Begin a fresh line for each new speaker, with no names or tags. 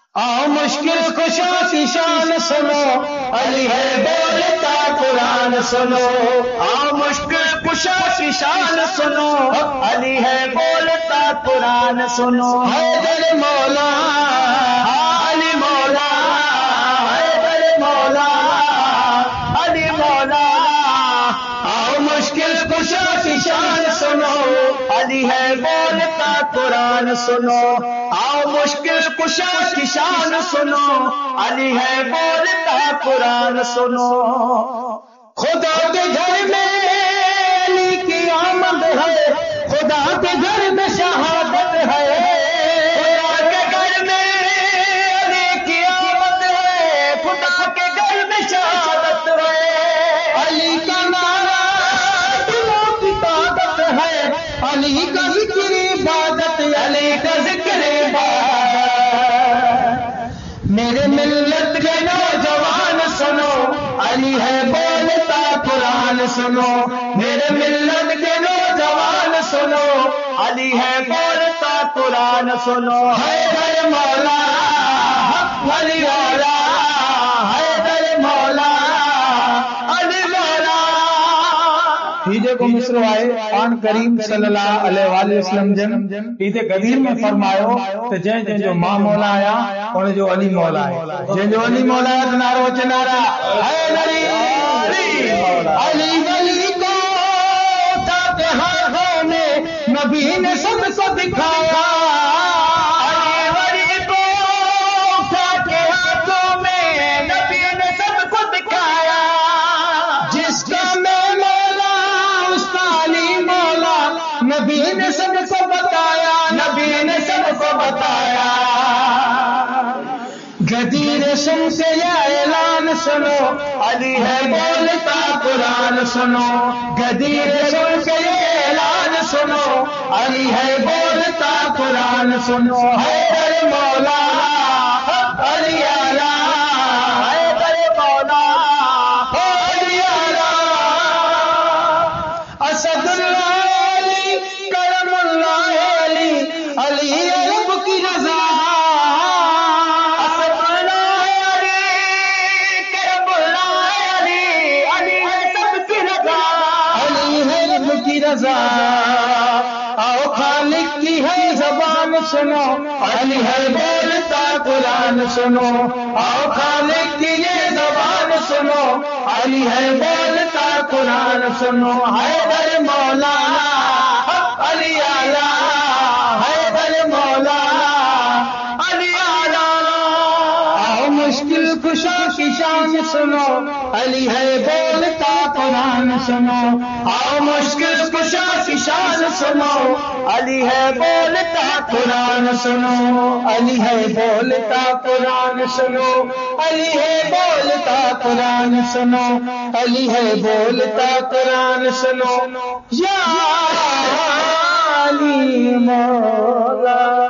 آؤ مشکل کشا کی شان سنو، علی ہے بولتا قرآن سنو،
آؤ مشکل کشا کی شان سنو، علی ہے بولتا قرآن سنو،
حیدر مولا
علی مولا، حیدر مولا، علی مولا،
آؤ مشکل کشا کی شان سنو،
علی ہے بولتا قرآن سنو، آؤ مشکل کشا کی شان سنو، علی ہے بولتا قرآن سنو،
خدا کے گھر میں علی کی آمد ہے، خدا کے گھر میں شہادت ہے،
خدا کے گھر میں علی کی آمد ہے، خدا کے گھر میں شہادت ہے،
علی کا نعرہ دلوں کی طاقت ہے، علی کا ذکر عبادت،
علی کا ذکر عبادت،
میرے ملت کے نوجوان سنو، علی ہے بولتا قرآن سنو،
میرے ملت کے نوجوان سنو، علی ہے بولتا قرآن سنو،
حیدر مولا
علی مولا، حیدر مولا، علی مولا.
ہیجے کو مصر آئے آن کریم صلی اللہ علیہ وآلہ وسلم جن ہیجے قدیر میں فرمایو تو جن جو ماں مولا آیا انہیں جو علی مولا ہے، جن جو علی مولا ہے نارو چنارا حیدری علی ولی کو اٹھاتے ہاتھوں میں نبی نے سب کو دکھایا،
علی ولی کو اٹھا کے ہاتھوں میں نبی نے سب کو دکھایا،
جس کا میں مولا اس کا علی مولا، نبی نے سب کو بتایا،
نبی نے سب کو بتایا،
غدیر سن سے یہ اعلان سنو،
علی ہے بولتا قرآن سنو،
غدیر سن سے یہ اعلان سنو، علی ہے بولتا قرآن سنو، حیدر مولا
علی اعلیٰ، حیدر مولا، علی اعلیٰ،
اسد اللہ علی کرم اللہ علی، علی رب کی رضا،
اسد اللہ علی، کرم اللہ علی، علی ہے سب کی رضا،
علی ہے رب کی رضا، آؤ خالق کی ہے زبان سنو، علی ہے بولتا قرآن سنو، آؤ خالق کی یہ زبان سنو، علی ہے بولتا قرآن سنو، حیدر مولا
علی اعلیٰ، حیدر مولا، علی اعلیٰ.
آؤ مشکل کشا کی شان سنو، علی ہے بولتا قرآن سنو،
آؤ مشکل کشا کی شان سنو، علی ہے بولتا قرآن سنو،
علی ہے بولتا قرآن سنو، علی ہے بولتا قرآن سنو، علی ہے بولتا قرآن سنو، یا علی مولا.